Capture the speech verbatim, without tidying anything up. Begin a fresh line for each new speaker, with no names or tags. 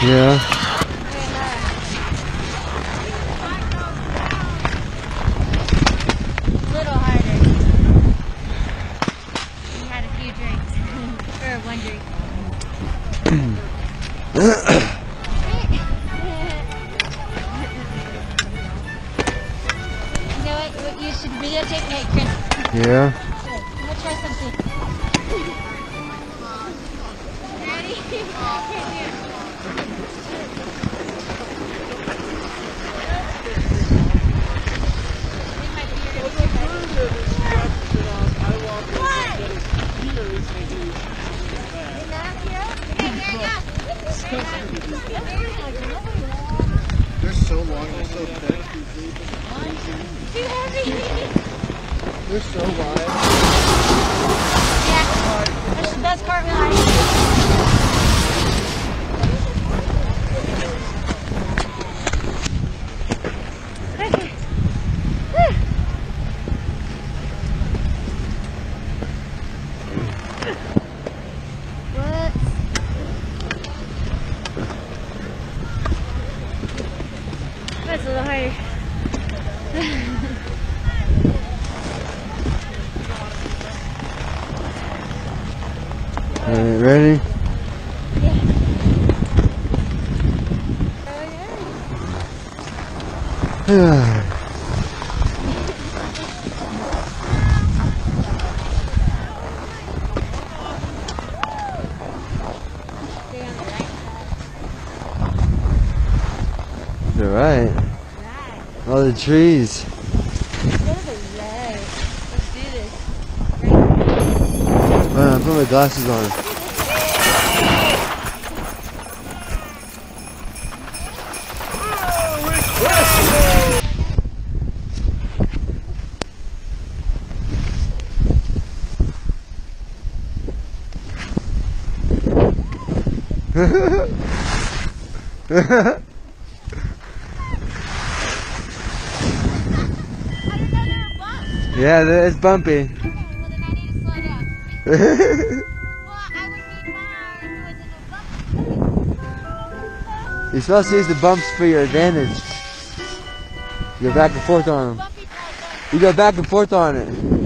Yeah.
A little harder. We had a few drinks. Or one drink. You know what? What you should videotape me, Chris.
Yeah.
Good. I'm gonna try something. Ready? Here,
They're so long and so thick.
too heavy.
They're so wide.
Yeah, that's the best cartwheel I Okay. Whew. What? That's a little harder.
Alright, ready? Yeah. You're right. All the trees.
Let's do this.
Man, I put my glasses on. Yeah, it's bumpy.
Okay, well then I need to slow down. Well, I would need more if it wasn't a bump.
You're supposed to use the bumps for your advantage. You go back and forth on them.
Bumpy side,
You go back and forth on it.